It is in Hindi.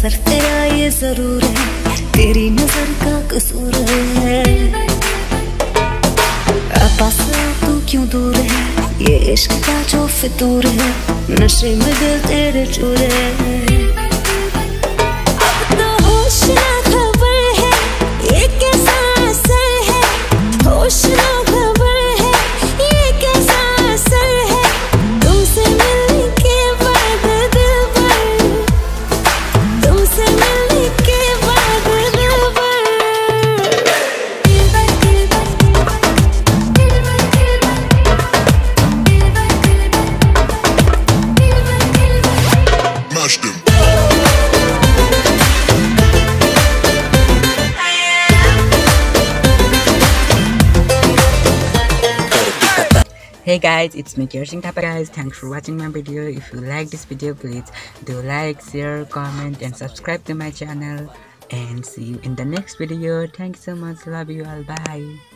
असर तेरा ये जरूर है, तेरी नजर का कसूर है। पास तू क्यों दूर है, ये इश्क का जो फितूर है, नशे में दिल तेरे चूर है। अब तो होश ना खबर है, ये कैसा असर है, होश ना खबर है, ये कैसा असर है, तुमसे मिलने के बाद दिलबर, तुमसे मिलने के बाद दिलबर। Hey guys, it's me keharsing thapa guys. Thanks for watching my video. If you like this video, please do like, share, comment and subscribe to my channel, and see you in the next video. Thanks so much. Love you all. Bye.